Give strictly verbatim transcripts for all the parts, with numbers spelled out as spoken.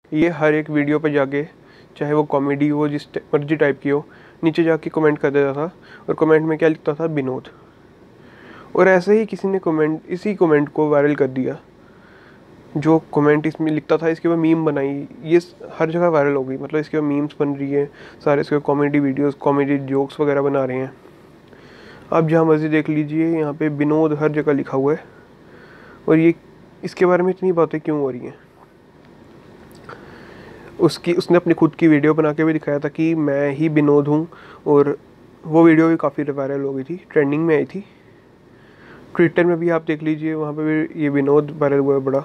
ये हर एक वीडियो पे जाके, चाहे वो कॉमेडी हो, जिस मर्जी टाइप की हो, नीचे जाके कमेंट कर देता था और कमेंट में क्या लिखता था, विनोद। और ऐसे ही किसी ने कमेंट इसी कमेंट को वायरल कर दिया। जो कमेंट इसमें लिखता था इसके बाद मीम बनाई, ये हर जगह वायरल हो गई। मतलब इसके बाद मीम्स बन रही है सारे, इसके कॉमेडी वीडियोस, कॉमेडी जोक्स वगैरह बना रहे हैं। आप जहाँ मर्जी देख लीजिए, यहाँ पे विनोद हर जगह लिखा हुआ है। और ये इसके बारे में इतनी बातें क्यों हो रही हैं? उसकी उसने अपनी खुद की वीडियो बना के भी दिखाया था कि मैं ही विनोद हूँ। और वो वीडियो भी काफ़ी वायरल हो गई थी, ट्रेंडिंग में आई थी। ट्विटर में भी आप देख लीजिए, वहाँ पे भी ये विनोद वायरल हुआ है बड़ा।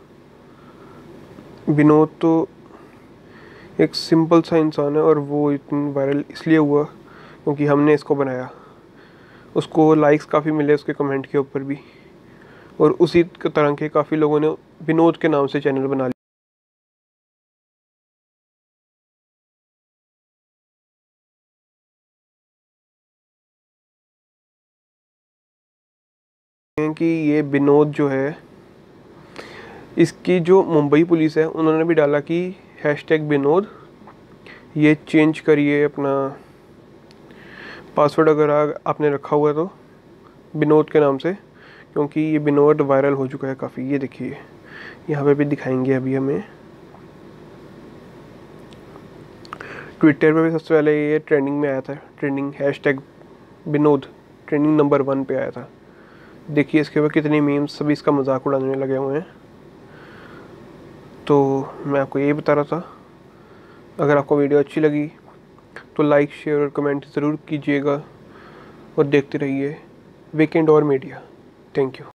विनोद तो एक सिंपल सा इंसान है और वो इतना वायरल इसलिए हुआ क्योंकि हमने इसको बनाया। उसको लाइक्स काफ़ी मिले उसके कमेंट के ऊपर भी, और उसी तरह के काफ़ी लोगों ने विनोद के नाम से चैनल बना लिए कि ये विनोद जो है, इसकी जो मुंबई पुलिस है उन्होंने भी डाला कि हैशटैग विनोद, ये चेंज करिए अपना पासवर्ड अगर आपने रखा हुआ है तो विनोद के नाम से, क्योंकि ये विनोद वायरल हो चुका है काफ़ी। ये देखिए, यहाँ पे भी दिखाएंगे अभी हमें। ट्विटर पे भी सबसे पहले ये ट्रेंडिंग में आया था, trending hashtag Vinod trending number one पे आया था। देखिए इसके ऊपर कितनी मीम्स सभी इसका मजाक उड़ाने में लगे हुए हैं। तो मैं आपको यही बता रहा था, अगर आपको वीडियो अच्छी लगी तो लाइक, शेयर और कमेंट ज़रूर कीजिएगा और देखते रहिए वीकेंड और मीडिया। Thank you.